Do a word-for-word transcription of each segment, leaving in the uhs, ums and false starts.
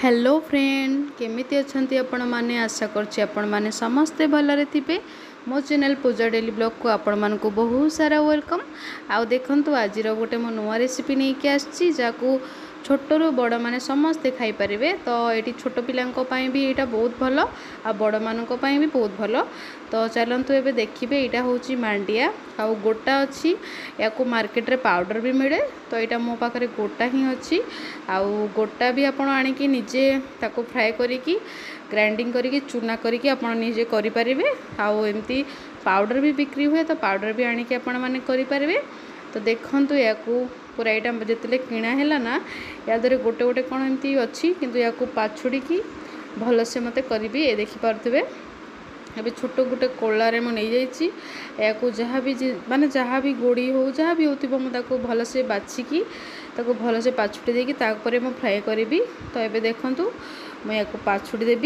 Hello friend केमिति अछंती आपण माने आशा करछि आपण माने समस्ते भलरे थिबे। मो चैनल पूजा डेली ब्लॉग को आपण मान को बहुत सारा वेलकम। आउ देखंतु आज गोटे मो नुआ रेसिपी नहीं के आछि जाकू छोटरू बड़ माने समस्ते खाई पारिबे। तो ये छोट पिलांको पई भी एटा बहुत भलो आ बड़ मानको पई भी बहुत भलो। तो चलंतु एबे देखिबे एटा होची मांडिया आउ गोटा अछि याको मार्केट रे पाउडर भी मिले। तो यहाँ मो पाखे गोटा ही अच्छी आउ गोटा भी आपण आनिकी निजे ताको फ्राए करिकी ग्राइंडिंग करिकी चूना करिकी आपण निजे करि परिबे। आउ एमती पाउडर भी बिक्री हुए तो पाउडर भी आनिकी आपण माने करि परिबे। तो देखंतु याकू पूरा यहाँ जिते किणा है ना या दर गोटे गोटे कौन एमती अच्छी किंतु याकू पाछुड़ी की भल से मते करी ये देखिपे। अभी छोट गोटे कोलारे मु नहीं जाइए या जहाँ भी माने जहाँ भी गोड़ी हो जहाँ भी होती मुझे भल से बाछिकी ताको भल से पाछुड़ी देकी तापर मु फ्राए करी। तो ये देखंतु मुझे पाछुड़ी देवी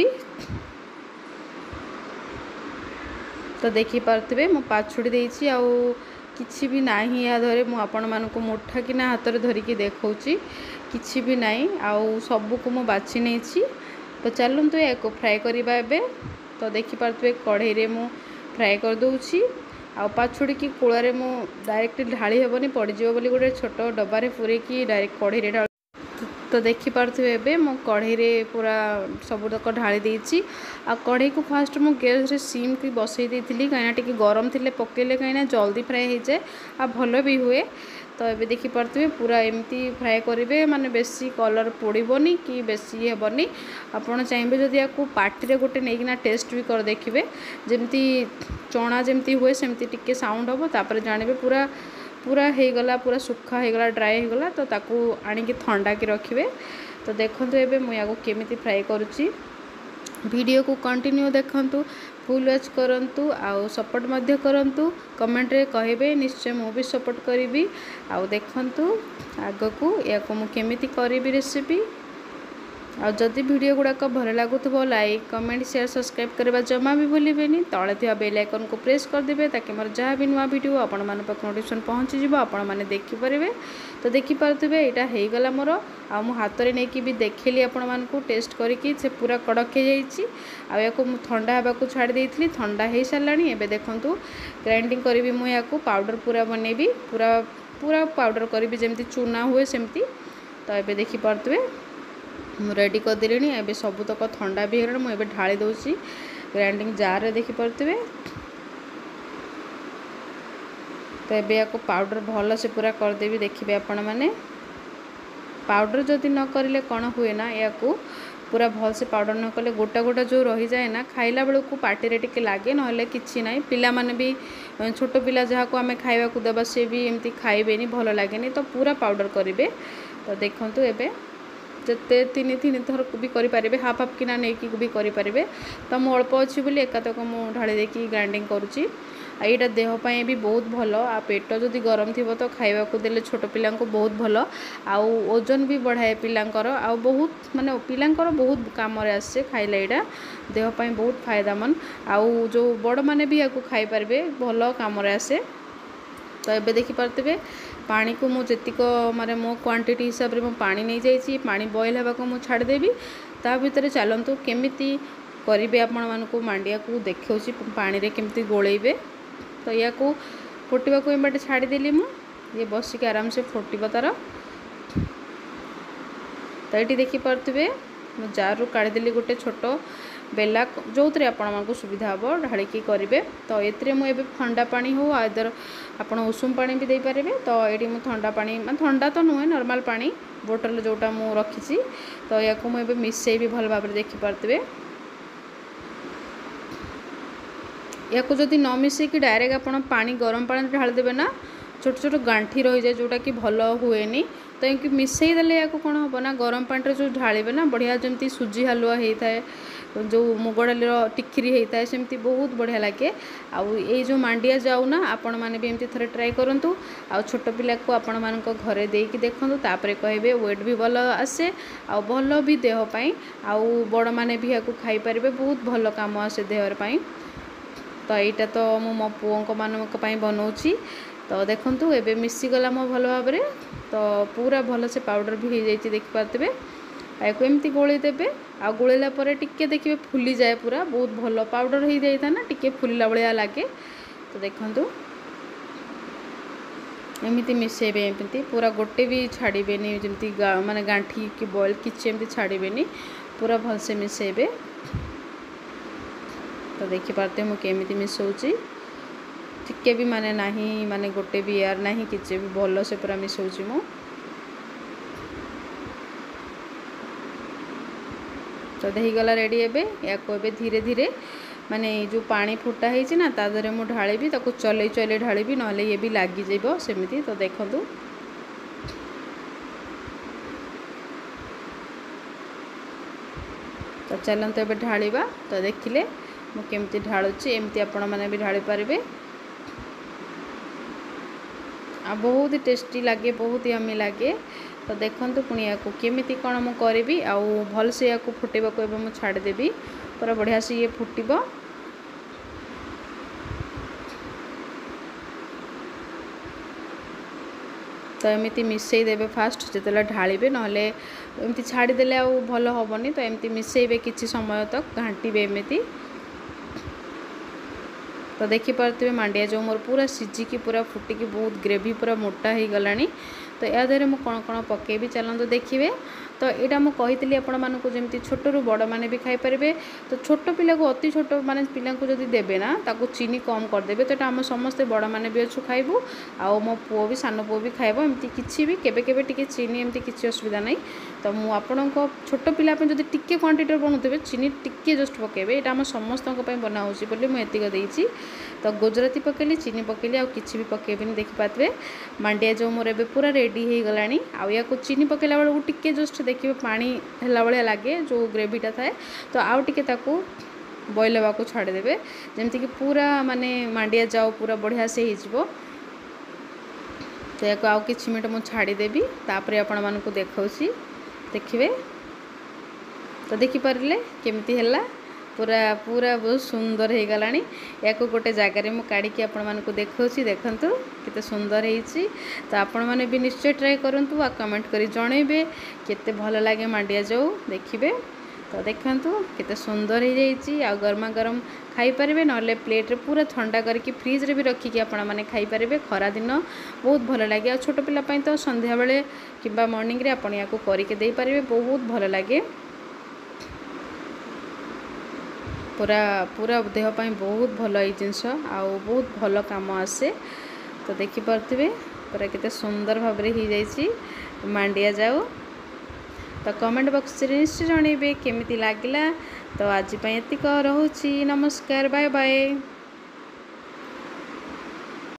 तो देखिपे मु पाछुड़ी देछि आउ किछि भी नाही या धरे मु आपण मानको मुठा किना हाथ रे धरिकी देखौछि किछि भी नाही आउ सबु को मु बाछि नेछि। तो चलंतु याको फ्राए करिबा एबे। तो देखिपे कढ़ई रे मु फ्राए कर दूची आ पाछुड़ी की कूଳରେ मु डायरेक्ट ढाली हेबनी पड़ीजियो बोली गोटे छोट डब्बारे पूरे की डायरेक्ट कढ़ई रे ढाल। तो देखिपे एबे मु कढ़ई रे पूरा सब तक ढाली देछि आ कढ़ई को फास्ट मु गैस रे सिम की बसई देथिली काइना टिके गरम थिले पकेले काइना जल्दी फ्राए हो जाए आ भलो भी हुए। तो ये देखिपे पूरा एमती फ्राए करेंगे माने बेसी कलर पोड़बनी कि बेसी हेबनी। आपड़ चाहिए जदि या पार्टी रे गोटे नहीं टेस्ट भी कर देखिए जमती चना जमती हुए सेमती टिके साउंड हम तापर जानवे पूरा पूरा हो गला पूरा सुखा हो गला ड्राए हो गला। तो ताकू आनिकी ठंडा की रखिए। तो देखंतु एबे मु याको केमिति फ्राए करुची वीडियो को कंटिन्यू देखंतु फुल वॉच करंतु आउ सपोर्ट मध्य करंतु कमेंट रे कहबे निश्चय मु भी सपोर्ट करिवि। आउ देखंतु आगकू याको मु केमिति करिवि रेसिपी। आ जदि वीडियो गुड़ाक भल लगुथबो लाइक कमेंट शेयर सब्सक्राइब करबा जमा भी भूलिबेनी। तळे थिबा बेल आइकन को प्रेस कर देबे ताकि मोर जहाँ भी नुआ वीडियो आपण मान पाक नोटिफिकेशन पहुँची जिवो आपण माने देखि परिबे। तो देखि पारथिबे एटा हेई गला मोर आ मु हाथ रे नेकी भी देखिली आपण मान को टेस्ट करिकी से पूरा कड़क हे जाईची। आ याको मु ठंडा हेबा को छाड़ी देइथिली ठंडा हेई सारलानी। एबे देखंतु ग्राइंडिंग करिवि मु याको पाउडर पूरा बनेबी पूरा पूरा पाउडर करिवि जेमती चूना हुए सेमती। तो एबे देखि पारथिबे मु रेडी कर देलिनी। एबे सब तक ठंडा भी हेला मु एबे ढाली दउची ग्राइंडिंग जार रे देखि पारथिबे। तो एबे याको पाउडर भल से पूरा कर देबी देखिबे आपण माने। पाउडर जदि न करिले कोन हुए ना याको पूरा भल से पाउडर न कले गोटा गोटा जो रही जाए ना खाइला बेलू को पार्टी रे टिके लागे नहले किछि नाही। पिला माने भी छोट पिला जहा को आमे खाइबा को देबा से भी एमती खाइबेनी भल लागेनी। तो पूरा पाउडर करिवे। तो देखंतु एबे जते तीन तीन थर भी करि परिबे हाफ हाफ किना नेकी भी करि परिबे। तो मु अल्प अछि बोली एकातक मु ढाली देकी ग्राइंडिंग करूची। आ एटा देह पई भी बहुत भलो आ पेट जदि गरम थिबो तो खाइबा को देले छोट पिलां को बहुत भलो आउ ओजन भी बढ़ाए पिलांकर आ बहुत माने पिलांकर बहुत काम रे आसे खाइले एटा देह पई बहुत फायदामंद आउ जो बड़ माने भी याको खाइ परिबे भलो काम रे आसे। तो एबे देखि पारथिबे पानी को मु जेतिक माने मो क्वांटिटी हिसाब रे मो पानी नहीं जाइछि पानी बॉईल हेबा को मु छाड़ देबी। ता भीतर चलंतु केमिति करिवे आपण मानको मांडिया को देखौछि पानी रे केमिति गोळेइबे। तो या को फुटबा को एबाटे छाड़ी देली मु ये बसिक आराम से फुटबा तार। तो ये देखि पारथिबे मु जार रो काढी देली गोटे छोट बेला जो थे आपको सुविधा हम ढालिकी करेंगे। तो ये मुझे ठंडा पानी हो आदर आपड़ उषुम पानी भी दे पारे। तो ये मुझे ठंडा पानी मैं ठंडा तो नुहे नॉर्मल पानी बोतल जोटा मु रखी। तो या मुझे मिसई भी भल भाव देखिपे या जदि न मिसेक डायरेक्ट आप पानी गरम पानी ढाल देवे ना छोट छोट गांठी रही जाए जोटा कि भल हुए। तो ये मिसई देले या कौन हम ना गरम पानी जो ढालिबे ना बढ़िया जमी सुजी हलुआ होता है जो मुग डाली टिखिरी होता है सेमती बहुत बढ़िया लगे। आउ ये जो मांडिया जाऊ ना आपण मैंने भी एमती थे ट्राए करूँ आ छोट पिला को आपण मान घरे देकी देखूँ तापर कहे वेट भी भल आसे आ भल भी देहपाई आउ बड़ मैंने भी या खाई पारे बहुत भल काम आसे देहर। तो यहाँ तो मु मो पुओं मानक बनाऊँगी। तो देखंतु एबे मिसी गला मो भल भाव तो पूरा भल से पाउडर भी हो जाइए देखिपे। या एमती गोली देबे आ गोलेला परे टिके देखिए फुली जाए पूरा बहुत भल पाउडर हो जाए था ना टिके फुलला भाया लगे। तो देखंतु एमती मिसेबे एमती पूरा गोटे भी छाड़बेनि जमती माने गांठी कि बॉयल किसी एमती छाड़बेनि पूरा भलसे मिसेबे। तो देखि पारते मु केमिति मिसौची टिके भी माने नाही माने गोटे भी यार नाही किसी भी भल से पूरा मिसौची मु। तो दही गला रेडी एबे या को एबे धीरे धीरे माने जो पानी फुटा है ना ता देहरे मु ढाळीबी ताको चले चले ढाळीबी नले ये भी लागी जाइबो सेमिति। तो देखंतु तो चलते एबे ढाळीबा। तो देखिले मु केमती ढाळुची एमती आपण माने भी ढाळी पारिबे आ बहुत ही टेस्टी लगे बहुत ही यम्मी लगे। तो देखंतु पुणी या केमिति कौन मु करी आउ भल से या फुटेबा को एबे मु छाड़ देबी पूरा बढ़िया से ये फुटिबो। तो एमती मिसई देबे फास्ट जितेला ढाळीबे नहले एमती छाड़ी देले आ भल हेबनी। तो एमती मिसईबे किछि समय तक घांटीबे एमती। तो देखि पारथिबे मांडिया जो मोर पूरा सिझिकी पूरा फुटिकी बहुत ग्रेवी पूरा मोटा हो गलानी। तो या देहरे मु कौन कौन पकेबी चलते देखिए। तो यहाँ मुझे कही आपण मानक जमी छोट रू बड़ मैंने भी खाई पारे। तो छोट पिला को अति छोट माने पिला को जदि देबे ना ताको चीनी कम करदे। तो आम समस्ते बड़ मैंने भी अच्छु खाइबू आउ मो पुओ भी सान पुओ भी खाइब एमती किसी भी केबे केबे टिके चीनी एमती किसी असुविधा नहीं। तो मु आपण को छोट पिला जदि टिके क्वांटिटी बनाऊे चीनी टिके जस्ट पकेबे यहाँ आम समस्त बनाऊँगी बोली मुझे एतिक देती। तो गुजराती पकेली चीनी पकेली आउ किसी भी पकेबी देखिपारे मांडिया जो मोर ए पूरा रेडी हो गलानी। आउ या चीनी पकेला बेलू टिके जस्ट देखिए पानी है भाया लगे जो ग्रेवीटा थाए। तो आउ टिके ताकू बॉयल होगा छाड़देवे जमती कि पूरा माने मांडिया जाओ पूरा बढ़िया से हो। तो या आउ कि मिनट मुझे छाड़देवी तापर आपण मानक देखी देखिए। तो देखिपारे केमती है पूरा पूरा बहुत सुंदर हो गलानी। या गोटे जगार मुझे काढ़ी आपण मानक देखी देखंतु केते सुंदर होईची। तो आपण माने भी निश्चय ट्राए करंतु आ कमेंट करी जणेबे केते भल लागे मांडिया जाऊ देखिबे। तो देखंतु केते सुंदर हो जाईची आ गरमा गरम खाई पारिबे नले प्लेट रे पूरा ठंडा करके फ्रिज रे भी रखिकी आपण माने खाई पारिबे। खरा दिन बहुत भल लागे आ छोट पिला पई तो संध्या बेले किबा मॉर्निंग रे आपण याको करके देई पारिबे बहुत भल लागे। पूरा पूरा देहपाई बहुत भल ये जिनस आउ बहुत भल काम आसे। तो देखिपे पूरा केते सुंदर भाव में हो जाइए मांडिया जाऊ। तो कमेंट बॉक्स रे निश्चय जणेबे केमिति लागिला। तो आज एतिक रहुछि नमस्कार बाय बाय।